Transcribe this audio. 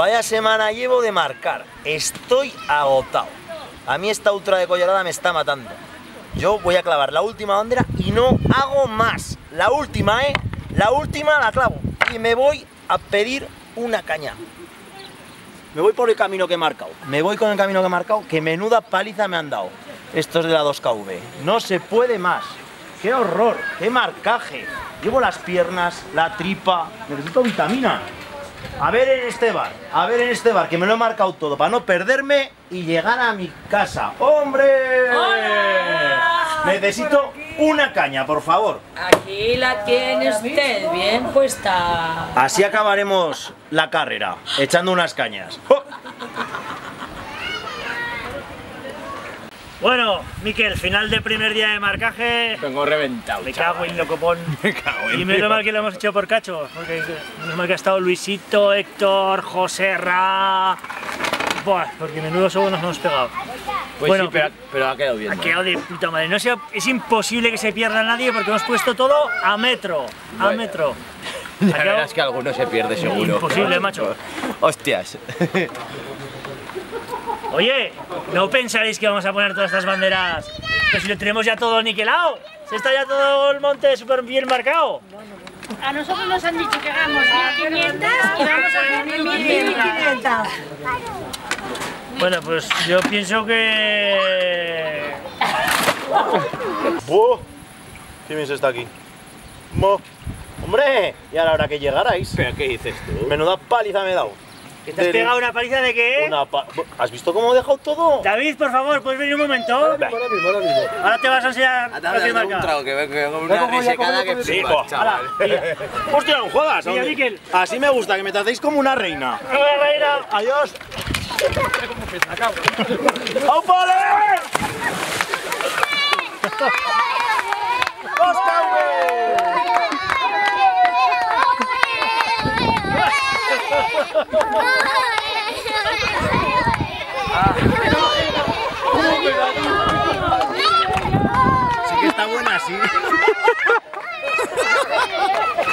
Vaya semana llevo de marcar. Estoy agotado. A mí esta ultra de colorada me está matando. Yo voy a clavar la última bandera y no hago más. La última, la última la clavo. Y me voy a pedir una caña. Me voy por el camino que he marcado. Me voy con el camino que he marcado, que menuda paliza me han dado. Estos de la 2KV. No se puede más. ¡Qué horror! ¡Qué marcaje! Llevo las piernas, la tripa. Necesito vitamina. A ver en este bar, que me lo he marcado todo para no perderme y llegar a mi casa. ¡Hombre! ¡Hola! Necesito una caña, por favor. Aquí la tiene usted, bien puesta. Así acabaremos la carrera, echando unas cañas. ¡Oh! Bueno, Miquel, final de primer día de marcaje. Vengo reventado. Me cago en lo copón. Me cago en Y menos mal que lo hemos hecho por cachos, porque menos mal que ha estado Luisito, Héctor, José Ra. Buah, porque menudo sobo nos hemos pegado. Pues bueno, sí, pero ha quedado bien. Ha quedado de puta madre. No sea, es imposible que se pierda nadie porque hemos puesto todo a metro. A Bueno. metro. La verdad es que alguno se pierde seguro. Imposible, macho. Hostias. Oye, ¿no pensaréis que vamos a poner todas estas banderas? Que si lo tenemos ya todo niquelado. Se está ya todo el monte súper bien marcado. A nosotros nos han dicho que hagamos 1500 y vamos a hacer 1500. Bueno, pues yo pienso que... ¡Buh! ¿Quién está aquí? ¡Mo! ¡Hombre! Y a la hora que llegarais. ¿Pero qué dices tú? Menuda paliza me he dado. ¿Que te has pegado una paliza de qué? ¿Has visto cómo he dejado todo? David, por favor, ¿puedes venir un momento? Ahora te vas a enseñar lo que marca. Un trago que vengo con una resecada que Sí, flipas, chaval. ¡Hostia, no jodas! Mira, Miquel. Así me gusta, que me tratéis como una reina. ¡Adiós! ¡Aupale! Sí que está buena, sí.